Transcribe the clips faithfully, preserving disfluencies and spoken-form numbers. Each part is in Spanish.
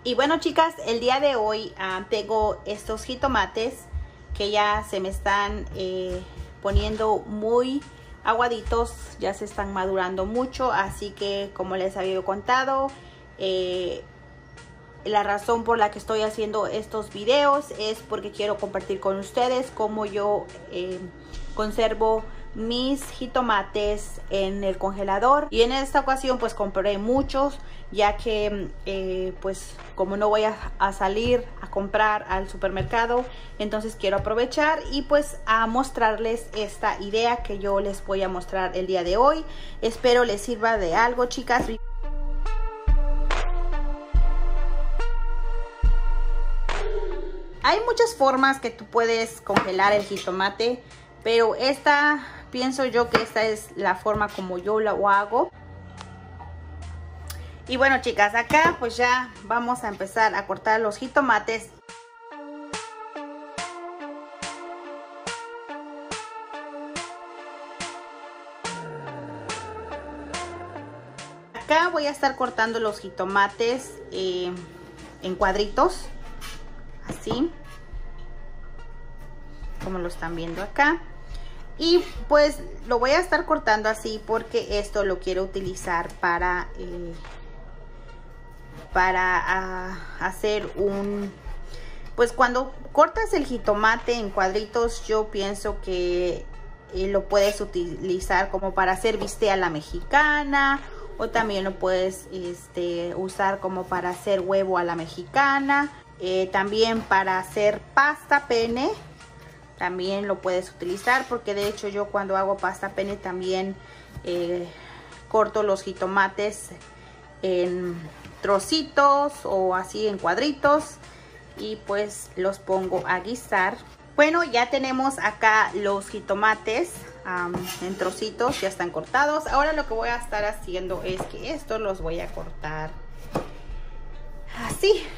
Y bueno, chicas, el día de hoy uh, tengo estos jitomates que ya se me están eh, poniendo muy aguaditos, ya se están madurando mucho, así que como les había contado, eh, la razón por la que estoy haciendo estos videos es porque quiero compartir con ustedes cómo yo eh, conservo mis jitomates en el congelador. Y en esta ocasión pues compré muchos, ya que eh, pues como no voy a, a salir a comprar al supermercado, entonces quiero aprovechar y pues a mostrarles esta idea que yo les voy a mostrar el día de hoy. Espero les sirva de algo, chicas. Hay muchas formas que tú puedes congelar el jitomate, pero esta, pienso yo que esta es la forma como yo lo hago. Y bueno, chicas, acá pues ya vamos a empezar a cortar los jitomates. Acá voy a estar cortando los jitomates eh, en cuadritos, así como lo están viendo acá. Y pues lo voy a estar cortando así porque esto lo quiero utilizar para eh, para uh, hacer un, pues cuando cortas el jitomate en cuadritos, yo pienso que eh, lo puedes utilizar como para hacer bistec a la mexicana, o también lo puedes este, usar como para hacer huevo a la mexicana, eh, también para hacer pasta pene. También lo puedes utilizar, porque de hecho yo cuando hago pasta pene también eh, corto los jitomates en trocitos o así en cuadritos y pues los pongo a guisar. Bueno, ya tenemos acá los jitomates um, en trocitos, ya están cortados. Ahora lo que voy a estar haciendo es que estos los voy a cortar así.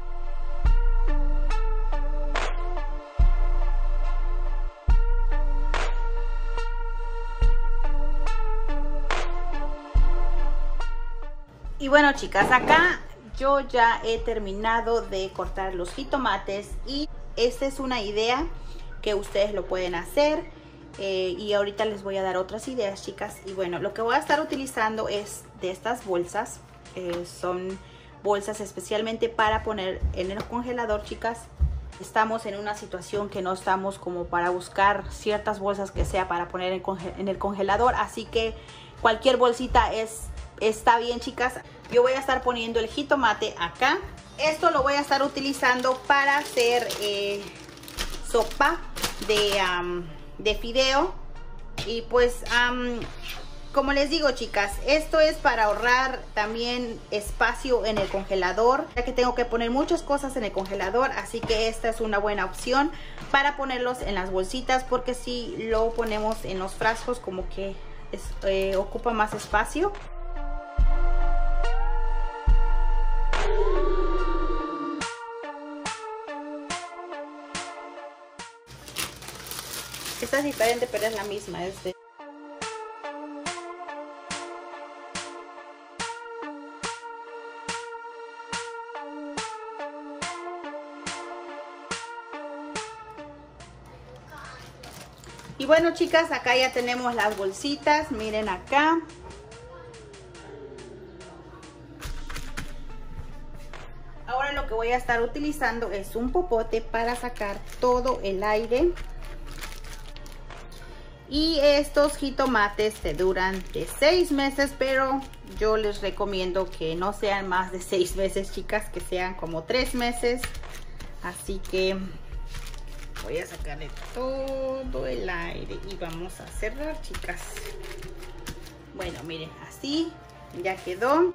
Y bueno, chicas, acá yo ya he terminado de cortar los jitomates y esta es una idea que ustedes lo pueden hacer, eh, y ahorita les voy a dar otras ideas, chicas. Y bueno, lo que voy a estar utilizando es de estas bolsas, eh, son bolsas especialmente para poner en el congelador, chicas. Estamos en una situación que no estamos como para buscar ciertas bolsas que sea para poner en, en el congelador, así que cualquier bolsita es está bien, chicas. Yo voy a estar poniendo el jitomate acá. Esto lo voy a estar utilizando para hacer eh, sopa de, um, de fideo. Y pues um, como les digo, chicas, esto es para ahorrar también espacio en el congelador, ya que tengo que poner muchas cosas en el congelador, así que esta es una buena opción para ponerlos en las bolsitas, porque si lo ponemos en los frascos como que es, eh, ocupa más espacio. Esta es diferente, pero es la misma. Es de... Y bueno, chicas, acá ya tenemos las bolsitas. Miren acá. Ahora lo que voy a estar utilizando es un popote para sacar todo el aire. Y estos jitomates te duran de seis meses, pero yo les recomiendo que no sean más de seis meses, chicas, que sean como tres meses. Así que voy a sacarle todo el aire y vamos a cerrar, chicas. Bueno, miren, así ya quedó.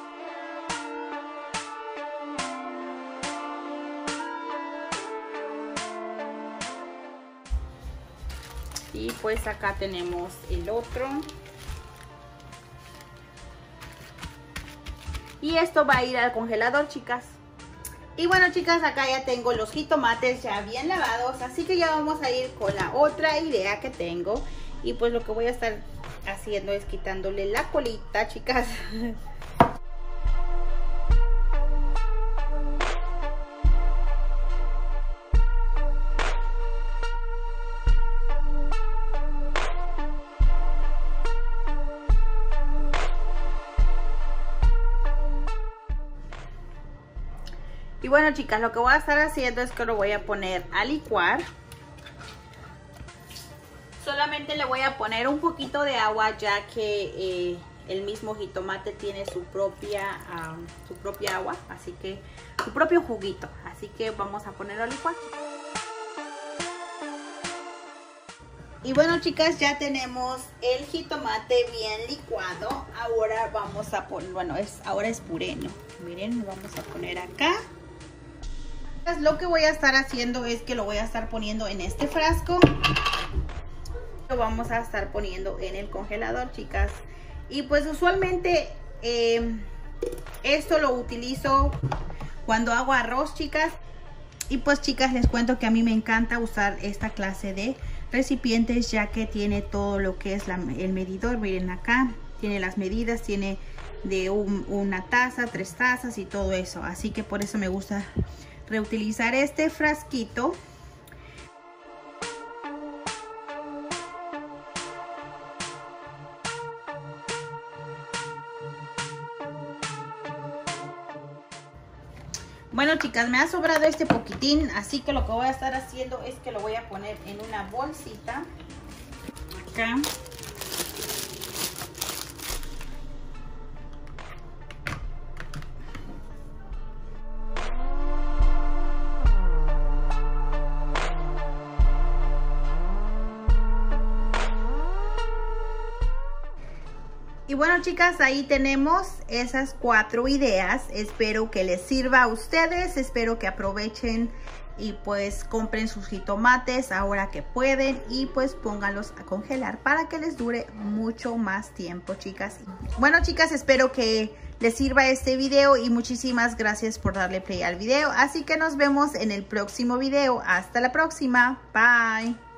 Y pues acá tenemos el otro. Y esto va a ir al congelador, chicas. Y bueno, chicas, acá ya tengo los jitomates ya bien lavados. Así que ya vamos a ir con la otra idea que tengo. Y pues lo que voy a estar haciendo es quitándole la colita, chicas. Y bueno, chicas, lo que voy a estar haciendo es que lo voy a poner a licuar. Solamente le voy a poner un poquito de agua, ya que eh, el mismo jitomate tiene su propia, um, su propia agua, así que su propio juguito. Así que vamos a ponerlo a licuar. Y bueno, chicas, ya tenemos el jitomate bien licuado. Ahora vamos a poner, bueno, es, ahora es puré, ¿no? Miren, lo vamos a poner acá. Lo que voy a estar haciendo es que lo voy a estar poniendo en este frasco. Lo vamos a estar poniendo en el congelador, chicas. Y pues usualmente eh, esto lo utilizo cuando hago arroz, chicas. Y pues, chicas, les cuento que a mí me encanta usar esta clase de recipientes, ya que tiene todo lo que es la, el medidor. Miren acá, tiene las medidas, tiene de un, una taza, tres tazas y todo eso. Así que por eso me gusta reutilizar este frasquito. Bueno, chicas, me ha sobrado este poquitín, así que lo que voy a estar haciendo es que lo voy a poner en una bolsita acá. Y bueno, chicas, ahí tenemos esas cuatro ideas. Espero que les sirva a ustedes, espero que aprovechen y pues compren sus jitomates ahora que pueden y pues pónganlos a congelar para que les dure mucho más tiempo, chicas. Bueno, chicas, espero que les sirva este video y muchísimas gracias por darle play al video. Así que nos vemos en el próximo video. Hasta la próxima. Bye.